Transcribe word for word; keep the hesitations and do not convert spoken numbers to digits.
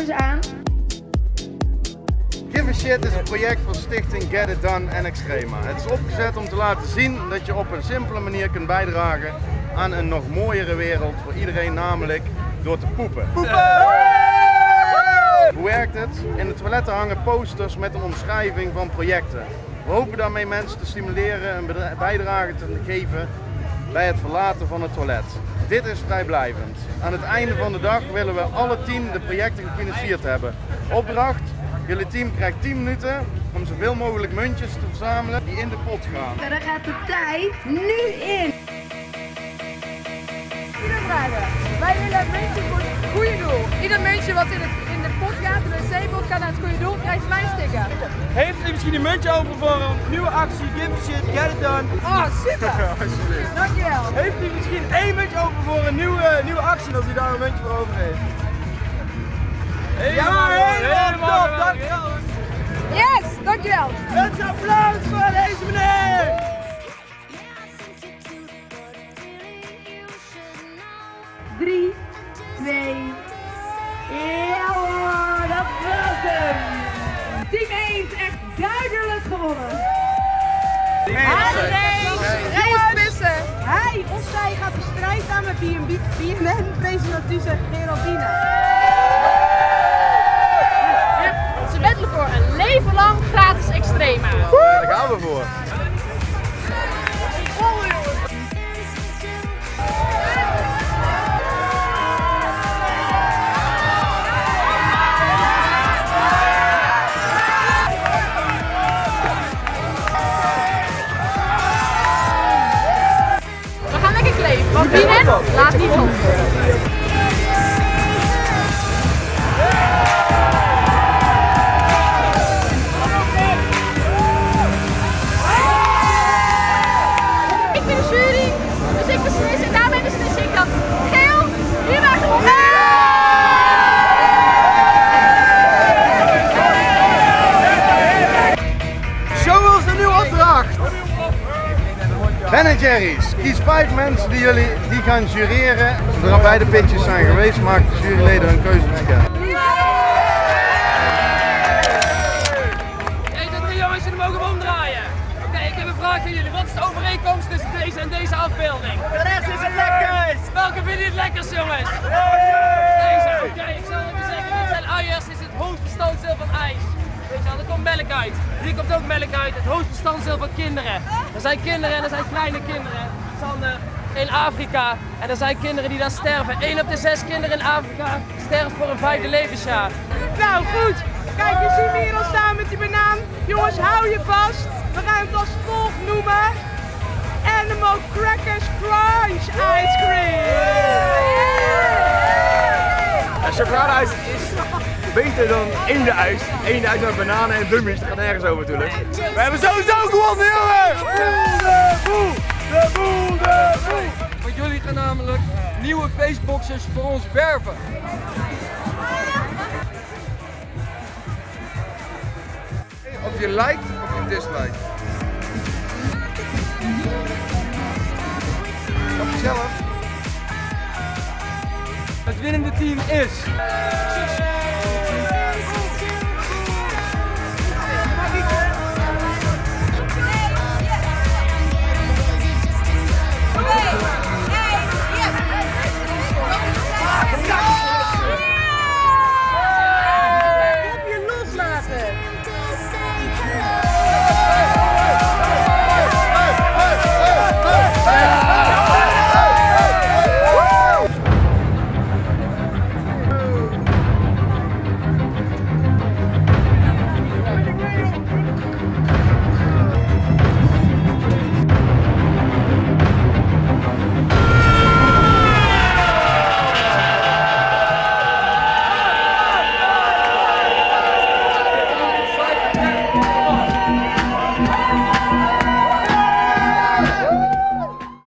eens aan. Give a Shit is een project van stichting Get It Done en Extrema. Het is opgezet om te laten zien dat je op een simpele manier kunt bijdragen aan een nog mooiere wereld voor iedereen, namelijk door te poepen. Poepen! Hoe werkt het? In de toiletten hangen posters met een omschrijving van projecten. We hopen daarmee mensen te stimuleren een bijdrage te geven bij het verlaten van het toilet. Dit is vrijblijvend. Aan het einde van de dag willen we alle tien de projecten gefinancierd hebben. Opdracht: jullie team krijgt tien minuten om zoveel mogelijk muntjes te verzamelen die in de pot gaan. Daar gaat de tijd nu in. Ieder vragen. Wij willen een muntje voor het goede doel. Ieder muntje wat in, het, in de pot gaat, in de wc-pot gaat naar het goede doel, krijgt mijn sticker. Heeft u misschien een muntje over voor een nieuwe actie? Give a Shit, Get It Done. Oh, super! Dankjewel. Heeft u misschien één muntje over voor een nieuwe, nieuwe actie als u daar een muntje voor over heeft? Helemaal, ja, helemaal top, dankjewel. Yes, dankjewel. Het is applaus voor deze meneer. drie, twee, ja hoor, dat was hem! Team één is echt duidelijk gewonnen! Hij pissen. Hij of zij gaat de strijd aan met B N N-presentatrice Geraldine. Ze bettelen voor een leven lang gratis Extrema. Daar gaan we voor. Want B N N laat niet los. Ik ben de jury, dus ik beslis en daarmee beslis ik dat geel hierna gewonnen. Show ons de nieuwe opdracht! Ben en Jerry's, kies vijf mensen die jullie die gaan jureren. Zodra beide pitches zijn geweest, maken de juryleden hun keuze bekend. één, twee, drie jongens, jullie mogen hem omdraaien. Oké, okay, ik heb een vraag voor jullie. Wat is de overeenkomst tussen deze en deze afbeelding? De rest is het lekkers! Welke vinden jullie het lekkerst, jongens? Deze. Oké, okay, ik zal even zeggen, dit zijn eiers, dit is het hoogbestanddeel van ijs. Weet je wel, er komt melk uit. Hier komt ook melk uit, het hoogbestanddeel van kinderen. Er zijn kinderen en er zijn kleine kinderen. Sander, in Afrika. En er zijn kinderen die daar sterven. één op de zes kinderen in Afrika sterft voor een vijfde levensjaar. Nou goed, kijk, je ziet me hier al staan met die banaan. Jongens, hou je vast. We gaan het als volgt noemen. Animal Crackers Crunch Ice Cream. En chocoladeijs is beter dan eendenijs. Eendenijs met bananen en dummies, dat gaat nergens over natuurlijk. We hebben sowieso gewonnen, jongen! De boel, de boel, de boel! Want jullie gaan namelijk nieuwe faceboxers voor ons werven. Of je liked of je disliked. Of jezelf. Het winnende team is...